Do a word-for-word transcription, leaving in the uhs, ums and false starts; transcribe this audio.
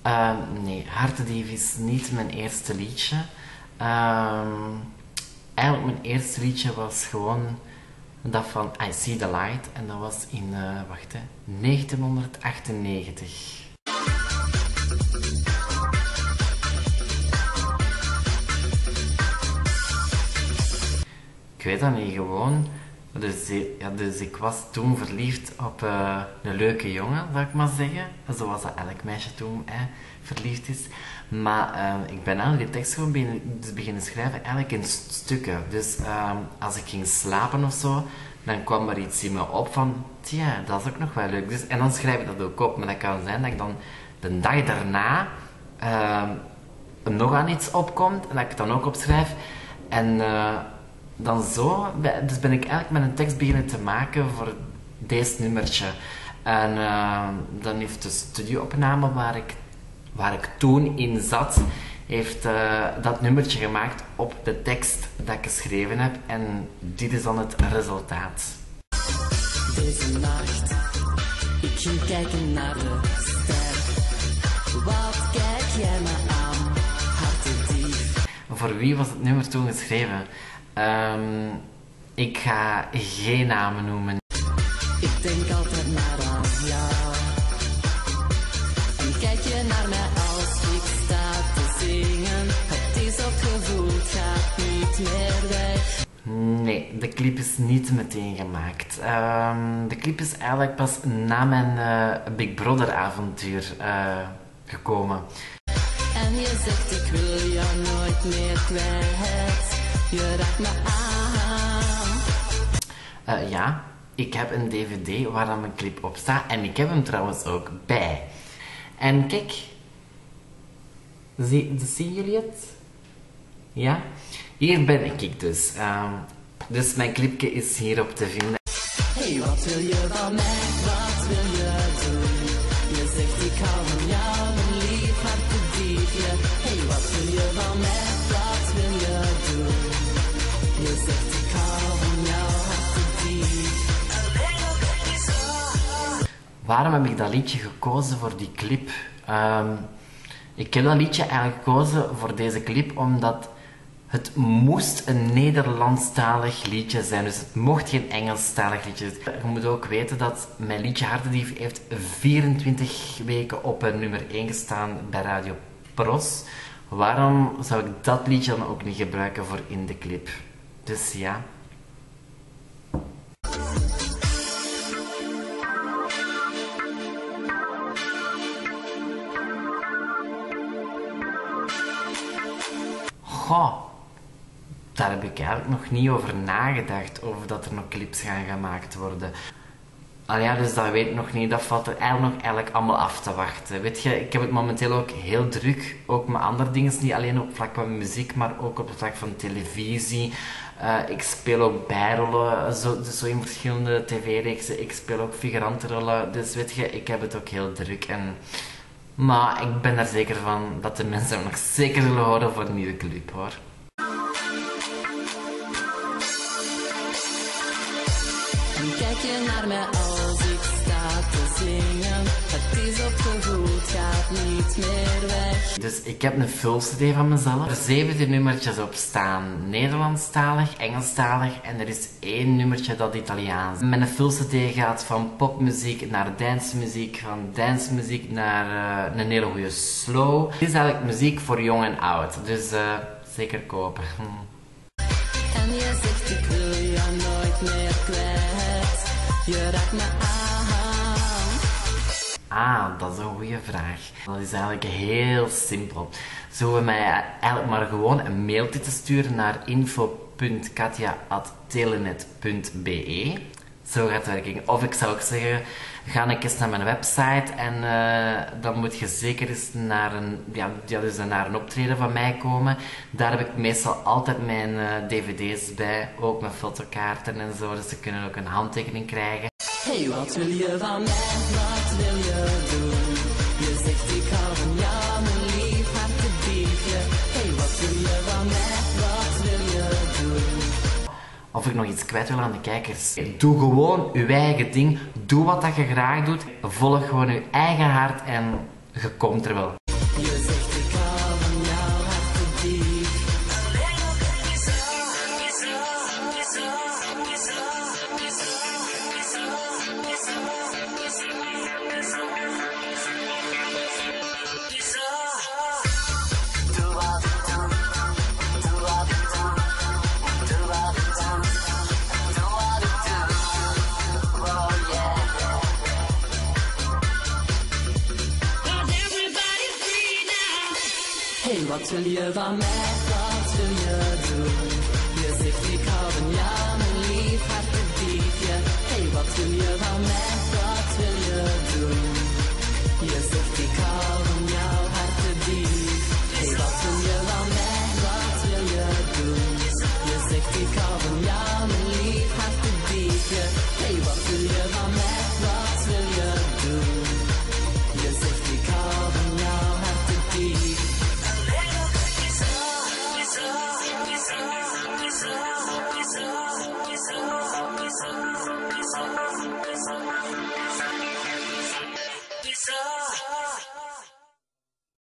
Uh, nee, Hartedief is niet mijn eerste liedje. Uh, eigenlijk mijn eerste liedje was gewoon dat van I See The Light. En dat was in, uh, wacht hè, negentien achtennegentig. Ik weet dat niet, gewoon. Dus, ja, dus ik was toen verliefd op uh, een leuke jongen, zou ik maar zeggen. Zoals dat elk meisje toen eh, verliefd is. Maar uh, ik ben eigenlijk die tekst gewoon beginnen, dus beginnen schrijven eigenlijk in stukken. Dus uh, als ik ging slapen of zo, dan kwam er iets in me op van, tja, dat is ook nog wel leuk. Dus, en dan schrijf ik dat ook op. Maar dat kan zijn dat ik dan de dag daarna uh, nog aan iets opkomt en dat ik het dan ook opschrijf. En... Uh, Dan zo, dus ben ik eigenlijk met een tekst beginnen te maken voor deze nummertje. En uh, dan heeft de studioopname waar ik, waar ik toen in zat, heeft uh, dat nummertje gemaakt op de tekst dat ik geschreven heb. En dit is dan het resultaat. Deze nacht, ik ging kijken naar de ster. Wat kijk jij me aan, hartedief? Voor wie was het nummer toen geschreven? Um, ik ga geen namen noemen. Ik denk altijd maar aan jou. En kijk je naar mij als ik sta te zingen. Het is opgevoeld, gaat niet meer weg. Nee, de clip is niet meteen gemaakt. Um, de clip is eigenlijk pas na mijn uh, Big Brother avontuur uh, gekomen. En je zegt ik wil jou nooit meer kwijt. Je raakt me aan. Uh, ja, ik heb een dvd waar dan mijn clip op staat. En ik heb hem trouwens ook bij. En kijk. Zie, zien jullie het? Ja? Hier ben ik dus. Um, dus mijn clipje is hierop te vinden. Hey, wat wil je van mij? Wat wil je doen? Je zegt ik hou van jou, mijn lief hartediefje. Hey, wat wil je van mij? Wat wil je doen? Je zegt ik hou van jou, hartedief. Waarom heb ik dat liedje gekozen voor die clip? Um, ik heb dat liedje eigenlijk gekozen voor deze clip omdat het moest een Nederlandstalig liedje zijn. Dus het mocht geen Engelstalig liedje zijn. Je moet ook weten dat mijn liedje Hartedief heeft vierentwintig weken op nummer één gestaan bij Radio Pros. Waarom zou ik dat liedje dan ook niet gebruiken voor in de clip? Dus ja. Goh, daar heb ik eigenlijk nog niet over nagedacht, over dat er nog clips gaan gemaakt worden. Al ja, dus dat weet ik nog niet, dat valt er eigenlijk nog eigenlijk allemaal af te wachten. Weet je, ik heb het momenteel ook heel druk, ook met andere dingen, niet alleen op het vlak van muziek, maar ook op het vlak van televisie. Uh, ik speel ook bijrollen, zo, dus zo in verschillende tv-reeksen, ik speel ook figurantenrollen, dus weet je, ik heb het ook heel druk. En... Maar ik ben er zeker van dat de mensen me nog zeker zullen horen voor een nieuwe clip, hoor. En kijk je naar mij als ik sta te zingen. Het is opgevoed, gaat niet meer weg. Dus ik heb een full C D van mezelf. Er zeventien nummertjes op staan. Nederlandstalig, Engelstalig en er is één nummertje dat Italiaans. Mijn full C D gaat van popmuziek naar dancemuziek, van dancemuziek naar uh, een hele goede slow. Het is eigenlijk muziek voor jong en oud, dus uh, zeker kopen. Hm. En je zegt ik wil jou nooit meer kwijt. Je raakt me aan. Ah, dat is een goede vraag. Dat is eigenlijk heel simpel. Ze hoeven mij eigenlijk maar gewoon een mailtje te sturen naar info punt katja at telenet punt be. Zo gaat het werken. Of ik zou ook zeggen, ga een eens naar mijn website en uh, dan moet je zeker eens naar een, ja, ja, dus naar een optreden van mij komen. Daar heb ik meestal altijd mijn uh, dvd's bij, ook mijn fotokaarten en zo, dus ze kunnen ook een handtekening krijgen. Hey, wat wil je van mij? Wat wil je doen? Je zegt ik hou van jou, mijn lief hartediefje. Hey, wat wil je van mij? Wat wil je doen? Of ik nog iets kwijt wil aan de kijkers. Doe gewoon je eigen ding. Doe wat dat je graag doet. Volg gewoon je eigen hart en je komt er wel. wat wil je van mij, wat wil je doen?